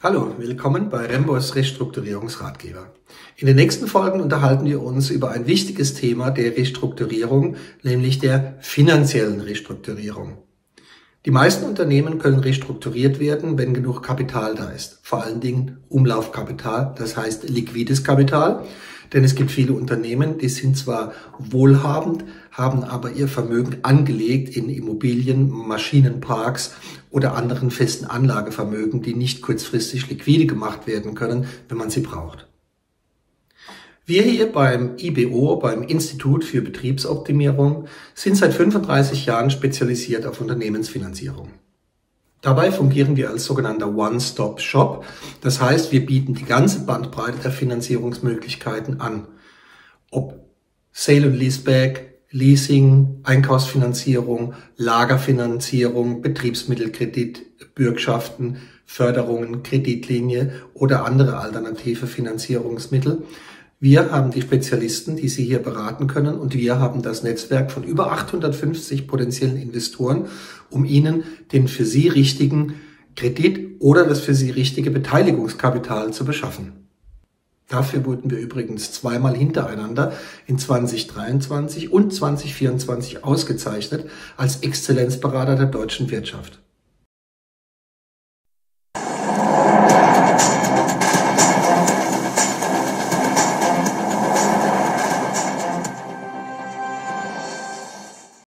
Hallo, willkommen bei Rembos Restrukturierungsratgeber. In den nächsten Folgen unterhalten wir uns über ein wichtiges Thema der Restrukturierung, nämlich der finanziellen Restrukturierung. Die meisten Unternehmen können restrukturiert werden, wenn genug Kapital da ist. Vor allen Dingen Umlaufkapital, das heißt liquides Kapital. Denn es gibt viele Unternehmen, die sind zwar wohlhabend, haben aber ihr Vermögen angelegt in Immobilien, Maschinenparks oder anderen festen Anlagevermögen, die nicht kurzfristig liquide gemacht werden können, wenn man sie braucht. Wir hier beim IBO, beim Institut für Betriebsoptimierung, sind seit 35 Jahren spezialisiert auf Unternehmensfinanzierung. Dabei fungieren wir als sogenannter One-Stop-Shop. Das heißt, wir bieten die ganze Bandbreite der Finanzierungsmöglichkeiten an. Ob Sale und Leaseback, Leasing, Einkaufsfinanzierung, Lagerfinanzierung, Betriebsmittelkredit, Bürgschaften, Förderungen, Kreditlinie oder andere alternative Finanzierungsmittel. Wir haben die Spezialisten, die Sie hier beraten können, und wir haben das Netzwerk von über 850 potenziellen Investoren, um Ihnen den für Sie richtigen Kredit oder das für Sie richtige Beteiligungskapital zu beschaffen. Dafür wurden wir übrigens zweimal hintereinander in 2023 und 2024 ausgezeichnet als Exzellenzberater der deutschen Wirtschaft.